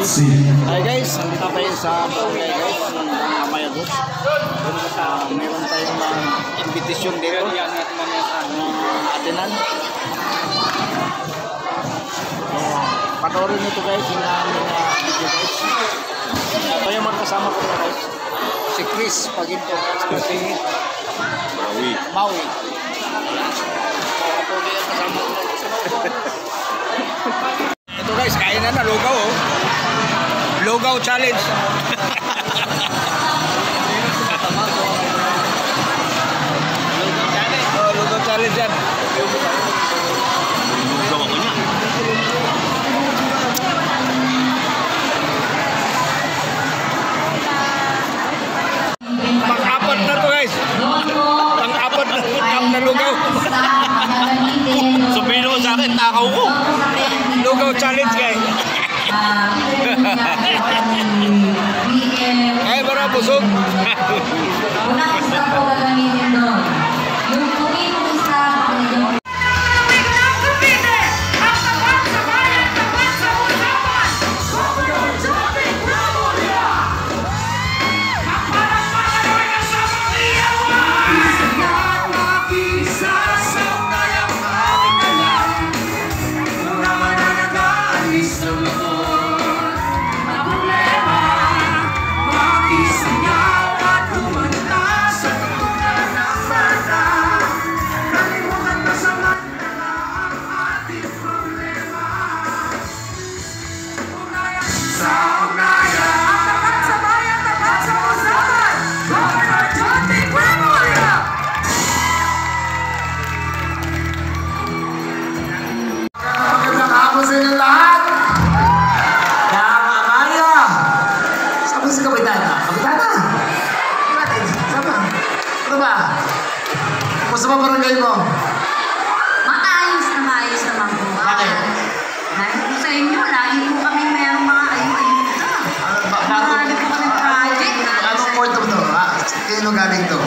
Hi guys, nandito tayo sa barangay guys, ng Amayagos. Meron tayong invitation dito ng atinan. Panoorin nyo ito guys, yung aming video guys. Ito yung magkasama ko na guys, si Chris Paginto, si Maui. Ito guys, kainan na, lugaw oh. Lugaw challenge. Lugaw challenge yan. Lugaw ako niya. Pang-apat na to guys. Pang-apat na lugaw. Sabihin mo sa akin, takaw ko. Lugaw challenge guys. Ay, para busog. Kumusta ba barangay mo? Maayos naman po. Bakit? Dahil po sa inyo, lagi po kami mayroong mga ayun-ayuda. Marami po kami project. Anong port mo to? Kino galing to?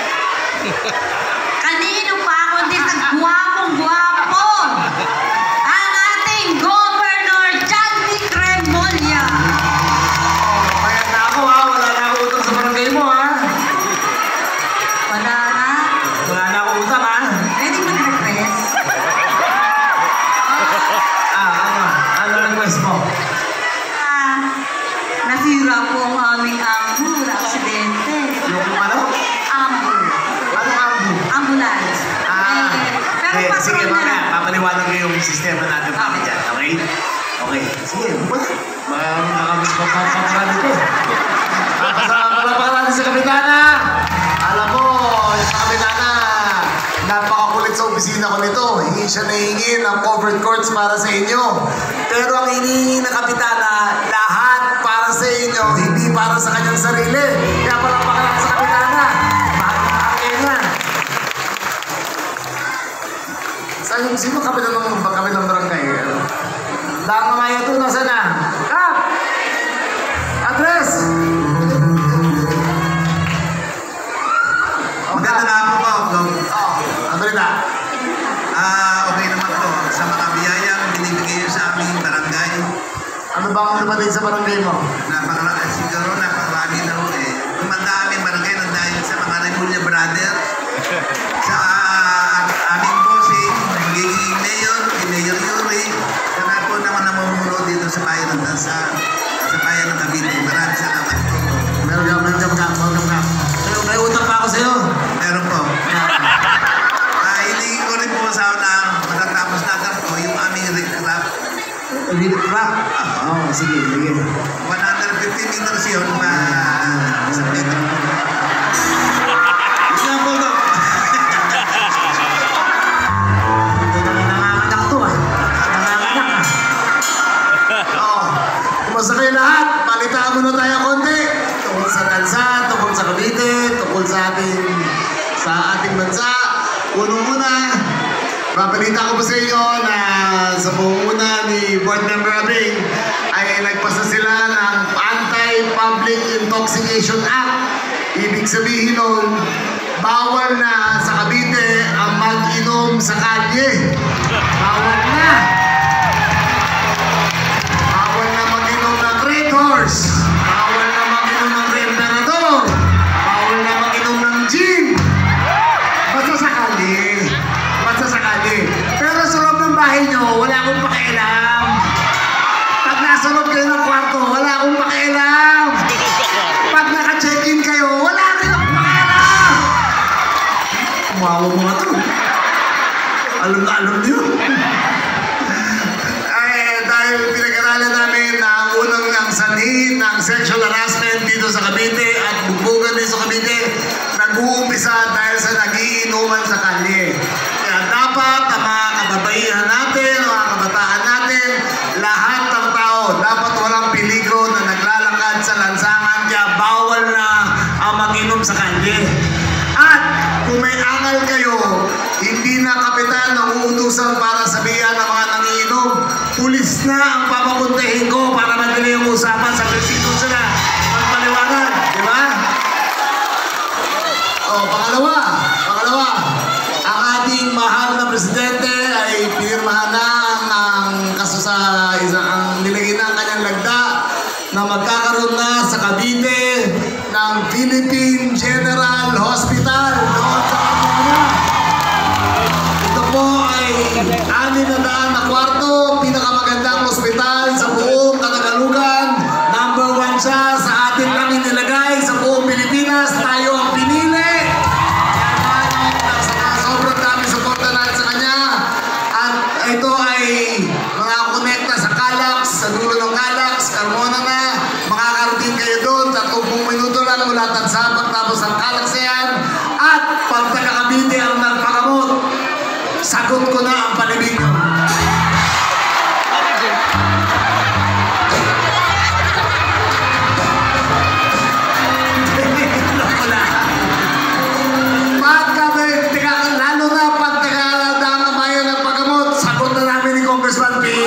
Kanino pa ako din nagguwapong-guwapo? Ang ating Governor John Vic Remulla. Kaya na ako ha, wala na ako utang sa barangay mo ha. Wala na. Wala na ako utang ha. Pwede mag-request? Ano request mo? Nasira po ang aming ambul, aksidente. Yung ano? Ambul. Anong ambu? Ambulance. Pero Sige patrol na lang. mamaya, papaliwanag ko yung sistema natin bakit dyan, okay? Okay, sige, bukas. Maraming nakabis pa paparami ko. Kapasama natin sa Kapitana. Alam mo, yung sa Kapitana, napakakulit sa opisina ko nito. Hingi siya na hingi ng covered courts para sa inyo. Pero ang hinihingi ng Kapitana, lahat para sa inyo, hindi para sa kanyang sarili. Kaya palakpakan sa Kapitana. Bakit na? Sino kabilang barangay? Dahil mamaya ito, nasa na? Kap! Address! Maganda na po ba? Ang balita? Okay naman po. Sa mga biyayang binibigay nyo sa aming barangay, Ano ba ang nabatid sa barangay mo? siguro napakarami na po eh. Kumanda aming barangay ng dahil sa mga Remulla Brother, sa aming bossing, magiging mayor, si Mayor Yuri, saka po naman namumuno dito sa bayan ng Cavite. Maraming salamat po. Meron ka. May utang pa ako sa'yo. Meron po. Hilingin ko rin po sa na matatapos natin po yung aming recrap. Rap? Oo, sige. 150 meters yun pa sa metro. Yan po ito. Nanganganak to Nanganganak Kumusta kayo lahat? Palitaan muna tayo konti. Tungkol sa tansa, tungkol sa Cavite, tungkol sa ating bansa. Unang-una, papalita ko po sa inyo na sa pangunguna ni Board Member Abing ay nagpasa sila ng Anti-Public Intoxication Act. Ibig sabihin nun, bawal na sa Cavite ang mag-inom sa kalye. Bawal na. Bawal na mag-inom ng Alam na alam niyo. Dahil pinag-aralan namin ang unang ang sanhi ng sexual harassment dito sa Cavite at bugbugan din sa Cavite, nag-uumpisa dahil sa nagiinuman sa kalye. Kaya dapat ang mga kababaihan natin, mga kabataan natin, lahat ng tao, dapat walang peligro na naglalakad sa lansangan, kaya bawal na ang mag-inom sa kalye. At kung may angal kayo, hindi na kapitan ang uutusan para sabihan ng mga nangiinom. Pulis na ang papapuntahin ko para madali yung usapan sa presinto sila. Magpaliwanag, di ba? Pangalawa, ang ating mahal na presidente ay pinirmahan na ang kaso sa ang nilagay na ang kanyang lagda na magkakaroon na sa Cavite ng Philippine General Hospital noon sa Carmona. Ito po ay 600 na kwarto, pinakamagandang ospital sa buong Katagalugan. Number 1 siya, sa atin lang inilagay, sa buong Pilipinas, tayo ang pinili. Sobrang dami suporta natin sa kanya. At ito ay mga konekta sa Calax, sa dulo ng Calax, Carmona na. Makakarating kayo doon, 30 minuto lang mula Tansa, pagtapos ng Calax na yan. At pag taga-Cavite ang nagpakamot, sagot ko na ang panibig ko. Lalo na pag taga-daang bayan ng pagkamot, sagot na namin ni Congressman P.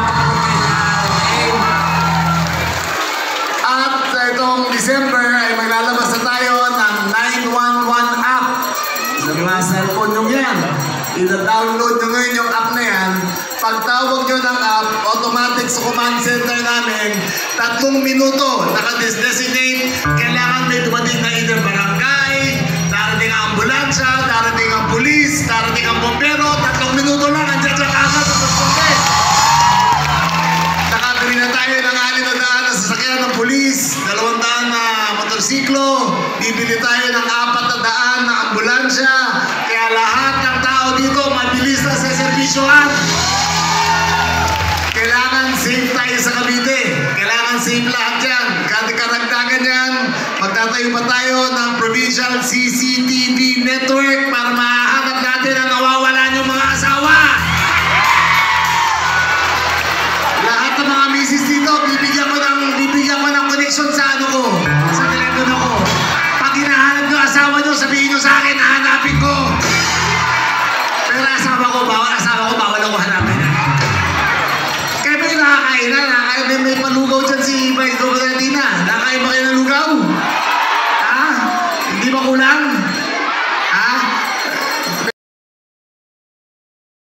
At itong December ay maglalabas na tayo ng 911 app. Sa mga cellphone nyo yan. I-download nyo ngayon yung app na yan. Pagtawag nyo ng app, automatic sa command center namin, 3 minuto, naka-designate, kailangan may dumating na either barangay, darating ang ambulansya, darating ang pulis, darating ang bombero, 3 minuto lang, andyan sa kagad sa transporte. Nakabili na tayo ng 600 na sasakyan ng pulis, 200 na motorsiklo, bibili tayo ng 400 na ambulansya, kaya lahat ng tao dito mabilis na sa serbisyohan. Kailangan safe tayo sa Cavite. Kailangan safe lahat yan. Karagdagan yan, magtatayo pa tayo ng provincial CCTV network para mahanap natin ang nawawalan yung mga asawa. Lahat ng mga misis dito, bibigyan ko ng connection sa ano ko, sa telepono ko. Pag hinahanap nyo asawa nyo, sabihin nyo sa akin, hahanapin ko. Pero asawa ko, bawal ako hanapin. Kaya ba yung nakakain na? May palugaw dyan si Vice Governor Dina. Nakakain ba kayo ng lugaw? Ha? Hindi ba kulang?